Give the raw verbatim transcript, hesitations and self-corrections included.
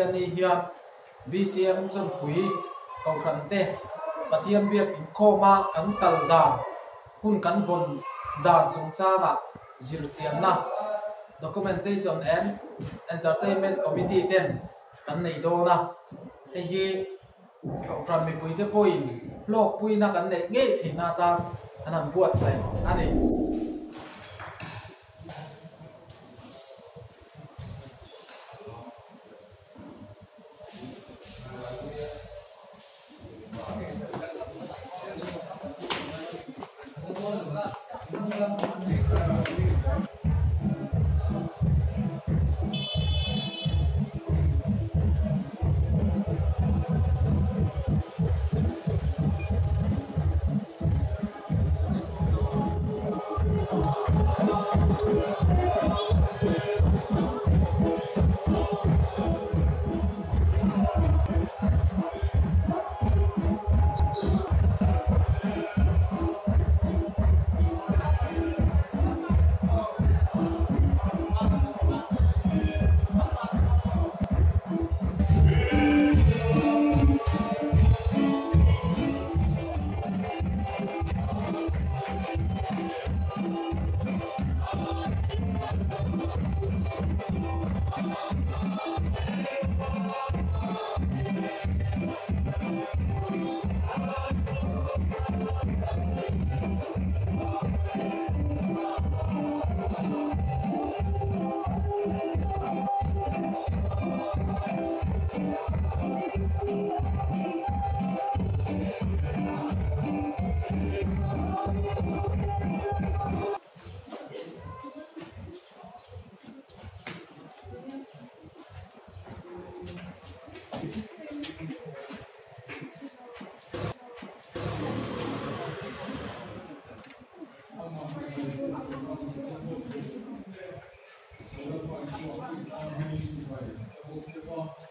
ani hian B C M chon hui kau ran te pathiam biak in khoma kan kal dan hun kan von dan chung changa zir chian na documentation and entertainment committee ten kan nei do na he hi kau ran mi pui te point lok pui na kan nei nge thina ta anam buat sai ani Thank you.